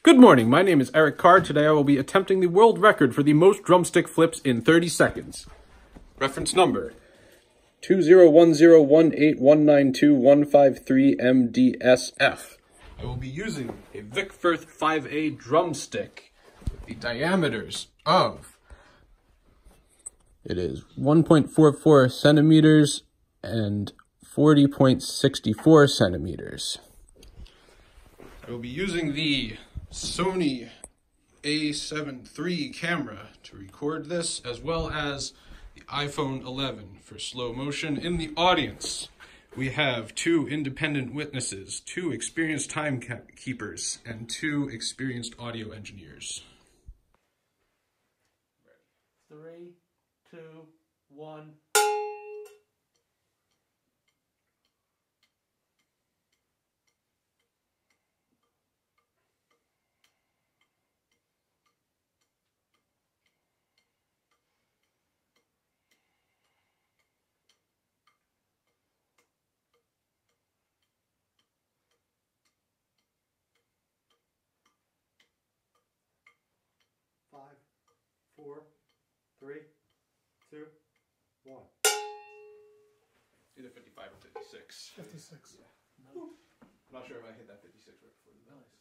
Good morning, my name is Eric Carr. Today I will be attempting the world record for the most drumstick flips in 30 seconds. Reference number 2010181921531MDSF. I will be using a Vic Firth 5A drumstick with the diameters of, it is 1.44 centimeters and 40.64 centimeters. I will be using the Sony A7 III camera to record this, as well as the iPhone 11 for slow motion. In the audience, we have 2 independent witnesses, 2 experienced timekeepers, and 2 experienced audio engineers. 3, 2, 1. Five, 4, 3, 2, 1. Either 55 or 56. 56. Yeah. I'm not sure if I hit that 56 right before the noise.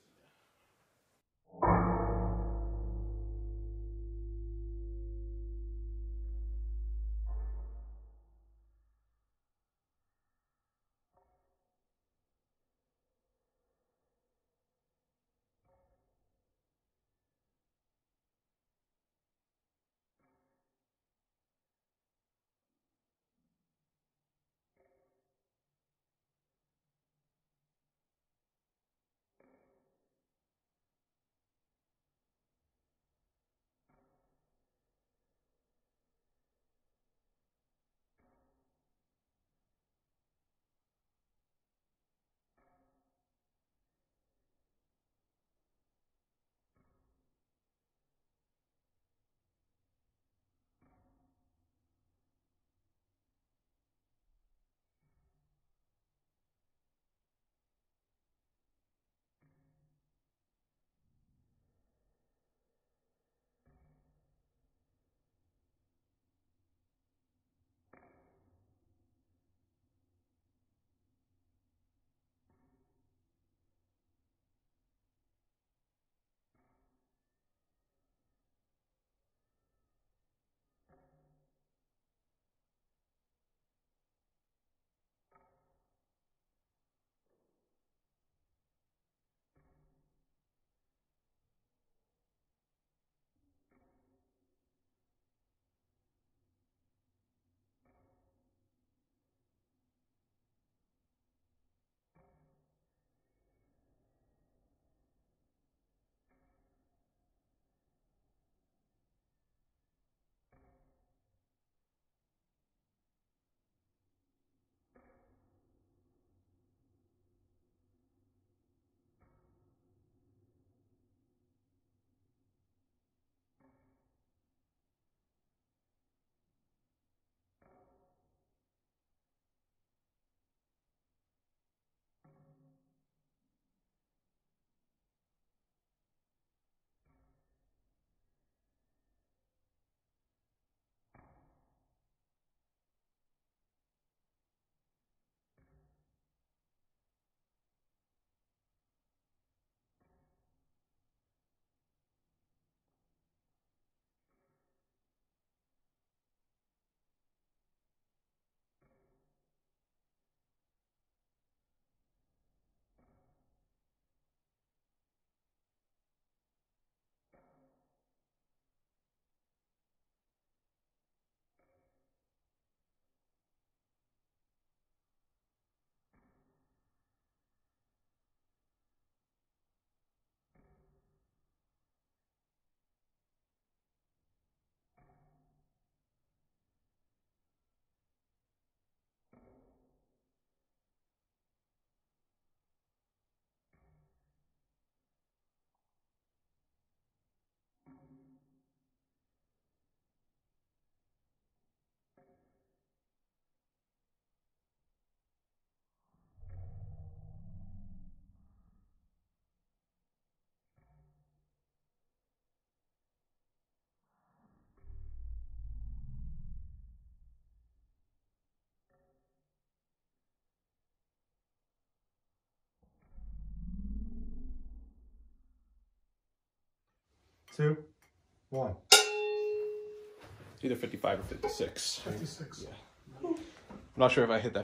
2, 1. Either 55 or 56. 56. Yeah. I'm not sure if I hit that